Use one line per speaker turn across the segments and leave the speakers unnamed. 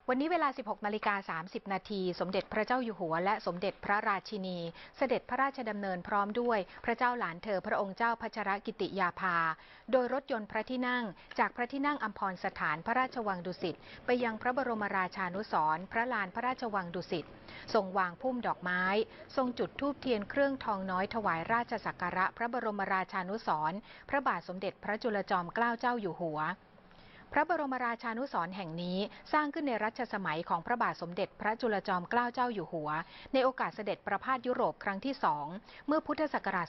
วันนี้เวลา 16:30 นาทีสมเด็จพระเจ้าอยู่หัวและสมเด็จพระราชินีเสด็จพระราชดำเนินพร้อมด้วยพระเจ้าหลานเธอพระองค์เจ้าพัชรกิติยาภาโดยรถยนต์พระที่นั่งจากพระที่นั่งอัมพรสถานพระราชวังดุสิตไปยังพระบรมราชานุสรณ์พระลานพระราชวังดุสิตทรงวางพุ่มดอกไม้ทรงจุดธูปเทียนเครื่องทองน้อยถวายราชสักการะพระบรมราชานุสรณ์พระบาทสมเด็จพระจุลจอมเกล้าเจ้าอยู่หัวพระบรมราชานุสรณ์แห่งนี้สร้างขึ้นในรัชสมัยของพระบาทสมเด็จพระจุลจอมเกล้าเจ้าอยู่หัวในโอกาสเสด็จประพาสยุโรปครั้งที่2เมื่อพุทธศักราช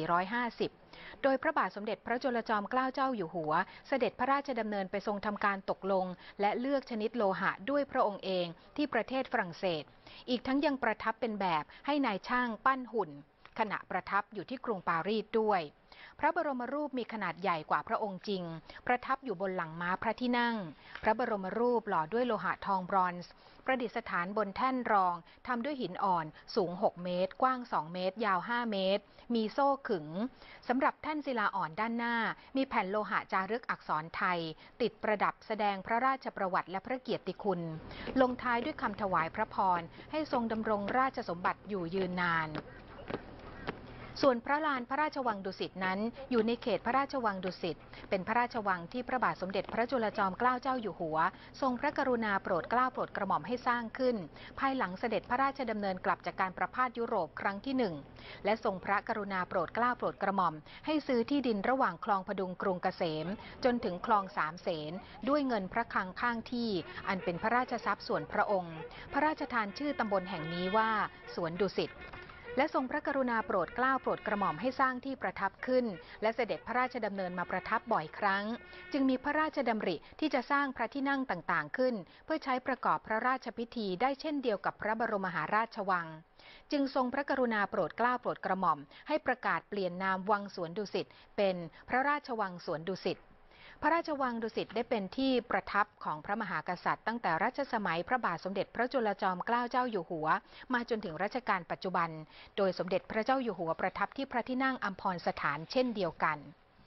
2450 โดยพระบาทสมเด็จพระจุลจอมเกล้าเจ้าอยู่หัวเสด็จพระราชดำเนินไปทรงทำการตกลงและเลือกชนิดโลหะด้วยพระองค์เองที่ประเทศฝรั่งเศสอีกทั้งยังประทับเป็นแบบให้นายช่างปั้นหุ่นขณะประทับอยู่ที่กรุงปารีสด้วยพระบรมรูปมีขนาดใหญ่กว่าพระองค์จริงประทับอยู่บนหลังม้าพระที่นั่งพระบรมรูปหล่อด้วยโลหะทองบรอนซ์ประดิษฐานบนแท่นรองทำด้วยหินอ่อนสูง6 เมตรกว้าง2 เมตรยาว5 เมตรมีโซ่ขึงสำหรับแท่นศิลาอ่อนด้านหน้ามีแผ่นโลหะจารึกอักษรไทยติดประดับแสดงพระราชประวัติและพระเกียรติคุณลงท้ายด้วยคำถวายพระพรให้ทรงดำรงราชสมบัติอยู่ยืนนานส่วนพระลานพระราชวังดุสิตนั้นอยู่ในเขตพระราชวังดุสิตเป็นพระราชวังที่พระบาทสมเด็จพระจุลจอมเกล้าเจ้าอยู่หัวทรงพระกรุณาโปรดเกล้าโปรดกระหม่อมให้สร้างขึ้นภายหลังเสด็จพระราชดำเนินกลับจากการประพาสยุโรปครั้งที่1และทรงพระกรุณาโปรดเกล้าโปรดกระหม่อมให้ซื้อที่ดินระหว่างคลองพดุงกรุงเกษมจนถึงคลองสามเสนด้วยเงินพระคลังข้างที่อันเป็นพระราชทรัพย์ส่วนพระองค์พระราชทานชื่อตำบลแห่งนี้ว่าสวนดุสิตและทรงพระกรุณาโปรดเกล้าโปรดกระหม่อมให้สร้างที่ประทับขึ้นและเสด็จพระราชดำเนินมาประทับบ่อยครั้งจึงมีพระราชดำริที่จะสร้างพระที่นั่งต่างๆขึ้นเพื่อใช้ประกอบพระราชพิธีได้เช่นเดียวกับพระบรมมหาราชวังจึงทรงพระกรุณาโปรดเกล้าโปรดกระหม่อมให้ประกาศเปลี่ยนนามวังสวนดุสิตเป็นพระราชวังสวนดุสิตพระราชวังดุสิตได้เป็นที่ประทับของพระมหากษัตริย์ตั้งแต่รัชสมัยพระบาทสมเด็จพระจุลจอมเกล้าเจ้าอยู่หัวมาจนถึงรัชกาลปัจจุบันโดยสมเด็จพระเจ้าอยู่หัวประทับที่พระที่นั่งอัมพรสถานเช่นเดียวกัน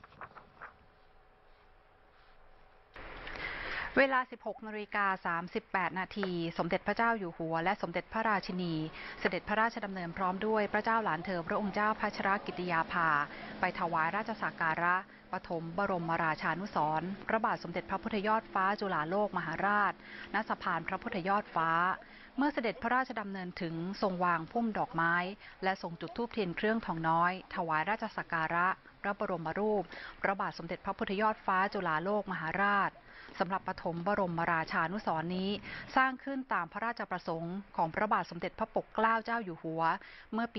เวลา 16:38 นาทีสมเด็จพระเจ้าอยู่หัวและสมเด็จพระราชินีเสด็จพระราชดำเนินพร้อมด้วยพระเจ้าหลานเธอพระองค์เจ้าพัชรกิติยาภาไปถวายราชสักการะปฐมบรมราชานุสรณ์พระบาทสมเด็จพระพุทธยอดฟ้าจุฬาโลกมหาราชณสะพานพระพุทธยอดฟ้าเมื่อเสด็จพระราชดำเนินถึงทรงวางพุ่มดอกไม้และทรงจุดธูปเทียนเครื่องทองน้อยถวายราชสักการะพระบรมรูปพระบาทสมเด็จพระพุทธยอดฟ้าจุฬาโลกมหาราชสำหรับปฐมบรมราชานุสรณ์นี้สร้างขึ้นตามพระราชประสงค์ของพระบาทสมเด็จพระปกเกล้าเจ้าอยู่หัวเมื่อปี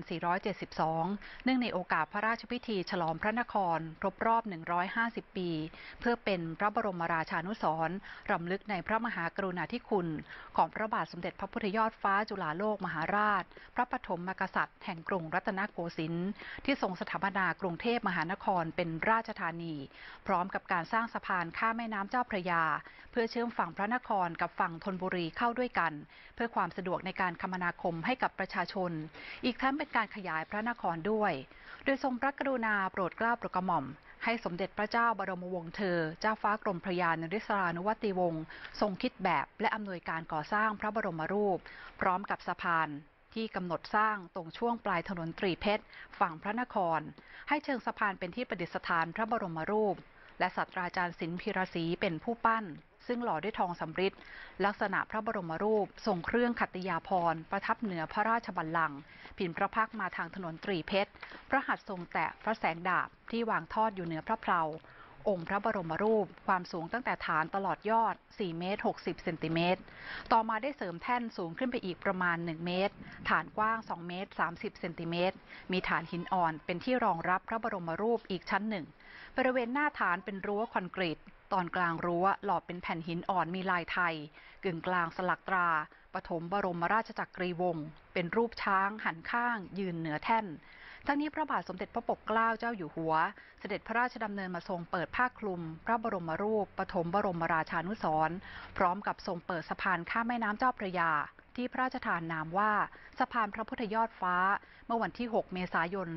2472 เนื่องในโอกาสพระราชพิธีฉลองพระนครครบรอบ 150 ปีเพื่อเป็นพระบรมราชานุสรณ์รำลึกในพระมหากรุณาธิคุณของพระบาทสมเด็จพระพุทธยอดฟ้าจุฬาโลกมหาราชพระปฐมกษัตริย์แห่งกรุงรัตนโกสินทร์ที่ทรงสถาปนากรุงเทพมหานครเป็นราชธานีพร้อมกับการสร้างสะพานข้ามแม่น้ำเจ้าพระยาเพื่อเชื่อมฝั่งพระนครกับฝั่งธนบุรีเข้าด้วยกันเพื่อความสะดวกในการคมนาคมให้กับประชาชนอีกทั้งเป็นการขยายพระนครด้วยโดยทรงพระกรุณาโปรดเกล้าโปรดกระหม่อมให้สมเด็จพระเจ้าบรมวงศ์เธอเจ้าฟ้ากรมพระยานริศรานุวัติวงศ์ทรงคิดแบบและอำนวยการก่อสร้างพระบรมรูปพร้อมกับสะพานที่กำหนดสร้างตรงช่วงปลายถนนตรีเพชรฝั่งพระนครให้เชิงสะพานเป็นที่ประดิษฐานพระบรมรูปและศาสตราจารย์ศิลป์พิรศรีเป็นผู้ปั้นซึ่งหล่อด้วยทองสำริดลักษณะพระบรมรูปทรงเครื่องขัตติยาภรณ์ประทับเหนือพระราชบัลลังก์ผินพระพักมาทางถนนตรีเพชรพระหัตถ์ทรงแตะพระแสงดาบที่วางทอดอยู่เหนือพระเพลาองค์พระบรมรูปความสูงตั้งแต่ฐานตลอดยอด 4 เมตร 60 เซนติเมตรต่อมาได้เสริมแท่นสูงขึ้นไปอีกประมาณ 1 เมตรฐานกว้าง 2 เมตร 30 เซนติเมตรมีฐานหินอ่อนเป็นที่รองรับพระบรมรูปอีกชั้นหนึ่งบริเวณหน้าฐานเป็นรั้วคอนกรีตตอนกลางรั้วหล่อเป็นแผ่นหินอ่อนมีลายไทยกึ่งกลางสลักตราปฐมบรมราชจักรีวงศ์เป็นรูปช้างหันข้างยืนเหนือแท่นทั้งนี้พระบาทสมเด็จพระปกเกล้าเจ้าอยู่หัวเสด็จพระราชดำเนินมาทรงเปิดผ้าคลุมพระบรมรูปปฐมบรมราชานุสรณ์พร้อมกับทรงเปิดสะพานข้ามแม่น้ำเจ้าพระยาที่พระราชทานนามว่าสะพานพระพุทธยอดฟ้าเมื่อวันที่ 6 เมษายน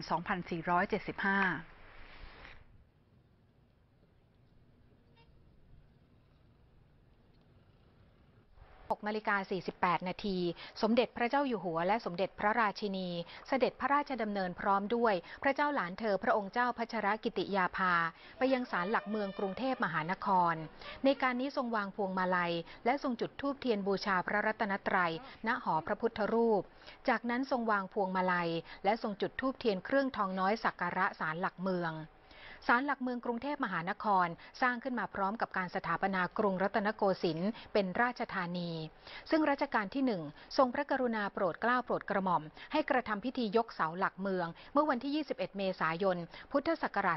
2475
6:48 นาทีสมเด็จพระเจ้าอยู่หัวและสมเด็จพระราชินีเสด็จพระราชดำเนินพร้อมด้วยพระเจ้าหลานเธอพระองค์เจ้าพัชรกิติยาภาไปยังศาลหลักเมืองกรุงเทพมหานครในการนี้ทรงวางพวงมาลัยและทรงจุดธูปเทียนบูชาพระรัตนตรัยณหอพระพุทธรูปจากนั้นทรงวางพวงมาลัยและทรงจุดธูปเทียนเครื่องทองน้อยสักการะศาลหลักเมืองศาลหลักเมืองกรุงเทพมหานครสร้างขึ้นมาพร้อมกับการสถาปนากรุงรัตนโกสินทร์เป็นราชธานีซึ่งรัชกาลที่1ทรงพระกรุณาโปรดเกล้าโปรดกระหม่อมให้กระทำพิธียกเสาหลักเมืองเมื่อวันที่ 21 เมษายน พุทธศักราช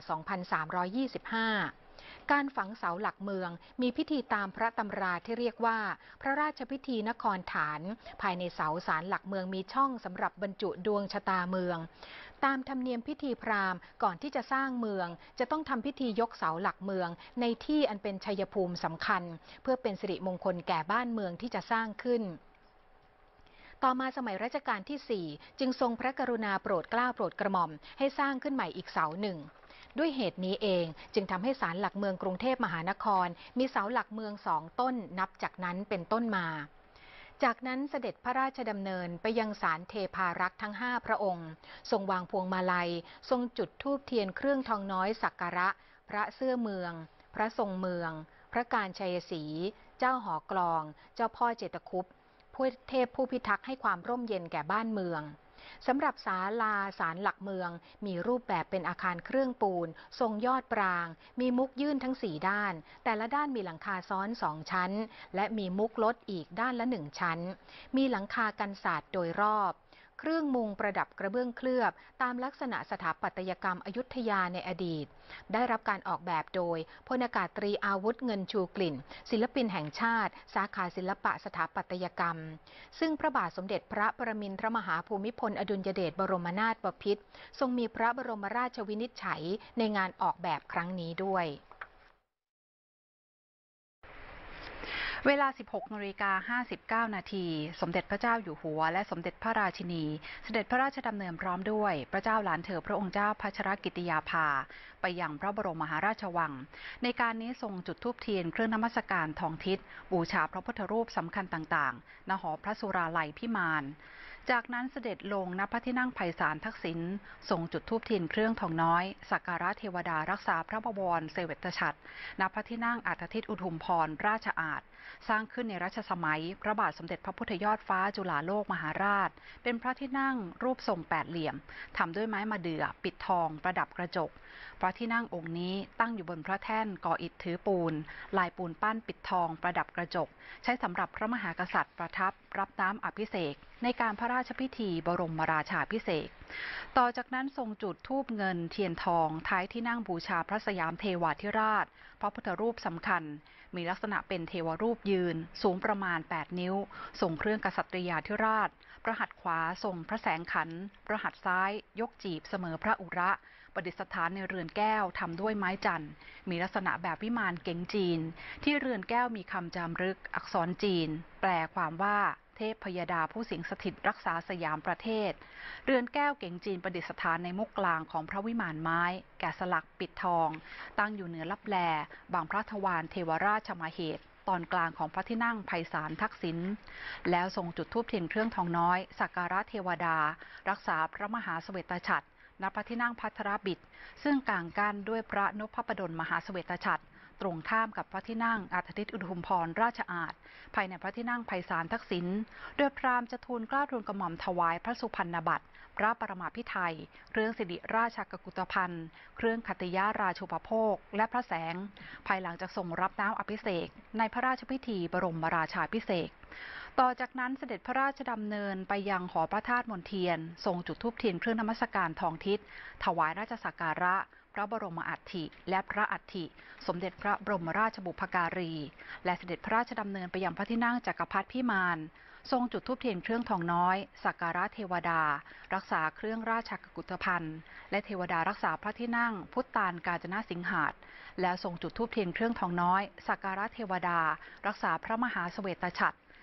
2325การฝังเสาหลักเมืองมีพิธีตามพระตำราที่เรียกว่าพระราชพิธีนครฐานภายในเสาศาลหลักเมืองมีช่องสำหรับบรรจุดวงชะตาเมืองตามธรรมเนียมพิธีพราหมณ์ก่อนที่จะสร้างเมืองจะต้องทำพิธียกเสาหลักเมืองในที่อันเป็นชัยภูมิสำคัญเพื่อเป็นสิริมงคลแก่บ้านเมืองที่จะสร้างขึ้นต่อมาสมัยรัชกาลที่ 4จึงทรงพระกรุณาโปรดเกล้าโปรดกระหม่อมให้สร้างขึ้นใหม่อีกเสาหนึ่งด้วยเหตุนี้เองจึงทำให้ศาลหลักเมืองกรุงเทพมหานครมีเสาหลักเมือง2 ต้นนับจากนั้นเป็นต้นมาจากนั้นเสด็จพระราชดำเนินไปยังศาลเทพารักษ์ทั้ง5 พระองค์ทรงวางพวงมาลัยทรงจุดธูปเทียนเครื่องทองน้อยสักการะพระเสื้อเมืองพระทรงเมืองพระการชัยศรีเจ้าหอกลองเจ้าพ่อเจตคุปผู้เทพผู้พิทักษ์ให้ความร่มเย็นแก่บ้านเมืองสำหรับศาลาศาลหลักเมืองมีรูปแบบเป็นอาคารเครื่องปูนทรงยอดปรางมีมุกยื่นทั้ง4 ด้านแต่ละด้านมีหลังคาซ้อน2 ชั้นและมีมุกลดอีกด้านละ1 ชั้นมีหลังคากันศาสตร์โดยรอบเครื่องมุงประดับกระเบื้องเคลือบตามลักษณะสถาปัตยกรรมอยุธยาในอดีตได้รับการออกแบบโดยพลอากาศตรีอาวุธเงินชูกลิ่นศิลปินแห่งชาติสาขาศิลปะสถาปัตยกรรมซึ่งพระบาทสมเด็จพระปรมินทรมหาภูมิพลอดุลยเดชบรมนาถบพิตรทรงมีพระบรมราชวินิจฉัยในงานออกแบบครั้งนี้ด้วย
เวลา 16:59 นาทีสมเด็จพระเจ้าอยู่หัวและสมเด็จพระราชินีเสด็จพระราชดำเนินพร้อมด้วยพระเจ้าหลานเธอพระองค์เจ้าพัชรกิติยาภาไปยังพระบรมมหาราชวังในการนี้ทรงจุดธูปเทียนเครื่องนมัสการทองทิศบูชาพระพุทธรูปสำคัญต่างๆณหอพระสุราลัยพิมานจากนั้นเสด็จลงณพระที่นั่งไพศาลทักษิณทรงจุดธูปเทียนเครื่องทองน้อยสักการะเทวดารักษาพระบวรเสวตฉัตรณพระที่นั่งอัฏฐทิตอุทุมพรราชอาณสร้างขึ้นในรัชสมัยพระบาทสมเด็จพระพุทธยอดฟ้าจุฬาโลกมหาราชเป็นพระที่นั่งรูปทรง8 เหลี่ยมทำด้วยไม้มะเดื่อปิดทองประดับกระจกพระที่นั่งองค์นี้ตั้งอยู่บนพระแท่นก่ออิฐถือปูนลายปูนปั้นปิดทองประดับกระจกใช้สำหรับพระมหากษัตริย์ประทับรับน้ำอภิเษกในการพระราชพิธีบรมราชาภิเษกต่อจากนั้นทรงจุดธูปเงินเทียนทองท้ายที่นั่งบูชาพระสยามเทวาธิราชพระพุทธรูปสำคัญมีลักษณะเป็นเทวรูปยืนสูงประมาณ8 นิ้วทรงเครื่องกษัตริยาธิราชพระหัตถ์ขวาทรงพระแสงขันพระหัตถ์ซ้ายยกจีบเสมอพระอุระประดิษฐานในเรือนแก้วทำด้วยไม้จันทร์มีลักษณะแบบวิมานเก๋งจีนที่เรือนแก้วมีคำจารึกอักษรจีนแปลความว่าเทพพยดาผู้สิงสถิตรักษาสยามประเทศเรือนแก้วเก๋งจีนประดิษฐานในมุกกลางของพระวิมานไม้แกะสลักปิดทองตั้งอยู่เหนือลับแลบางพระทวารเทวราชมาเหตุตอนกลางของพระที่นั่งไพศาลทักษิณแล้วทรงจุดธูปเทียนเครื่องทองน้อยสักการะเทวดารักษาพระมหาเสวตฉัตรณพระที่นั่งภัทรบิดซึ่งกางกั้นด้วยพระนพพดลมหาเสวตฉัตรตรงข้ามกับพระที่นั่งอัฏฐทิตอุทุมพรราชอาณภายในพระที่นั่งไพศาลทักษิณโดยพราหมณ์จะทูลเกล้าทูลกระหม่อมถวายพระสุพรรณบัตรพระปรมาภิไธยเครื่องสิริราชกุฏภัณฑ์เครื่องขัตติยราชูปโภคและพระแสงภายหลังจากทรงรับน้ำอภิเษกในพระราชพิธีบรมราชาภิเษกต่อจากนั้นเสด็จพระราชดำเนินไปยังหอพระธาตุมนเทียนทรงจุดธูปเทียนเครื่องนมัสการทองทิศถวายราชสักการะพระบรมอัฐิและพระอัฐิสมเด็จพระบรมราชบุพการีและเสด็จพระราชดำเนินไปยังพระที่นั่งจักรพรรดิพิมานทรงจุดธูปเทียนเครื่องทองน้อยสักการะเทวดารักษาเครื่องราชกุฏภัณฑ์และเทวดารักษาพระที่นั่งพุทธานกาญจนสิงหาสน์แล้วทรงจุดธูปเทียนเครื่องทองน้อยสักการะเทวดารักษาพระมหาเสวตฉัตร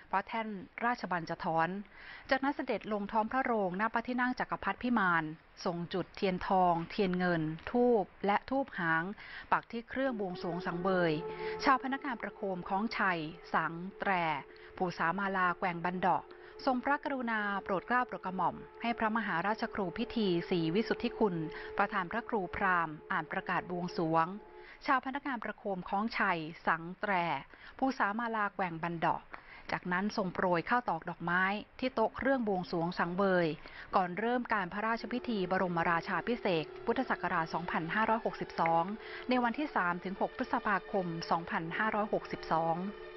พระแท่นราชบัญจทรจากนั้นเสด็จลงท้องพระโรงณพระที่นั่งจักรพรรดิพิมานทรงจุดเทียนทอง เทียนเงิน ธูปและธูปหางปักที่เครื่องบวงสรวงสังเบยชาวพนักงานประโคมคล้องชัย สัง แตรภูษามาลาแกว่งบันดาะทรงพระกรุณาโปรดเกล้าโปรดกระหม่อมให้พระมหาราชครูพิธีศรีวิสุทธิคุณประธานพระครูพราหมณ์อ่านประกาศบวงสรวงชาวพนักงานประโคมคล้องชัย สัง แตรภูษามาลาแกว่งบันดาะจากนั้นทรงโปรยข้าวตอกดอกไม้ที่โต๊ะเครื่องบวงสรวงสังเบยก่อนเริ่มการพระราชพิธีบรมราชาภิเษกพุทธศักราช 2562 ในวันที่ 3-6 พฤษภาคม 2562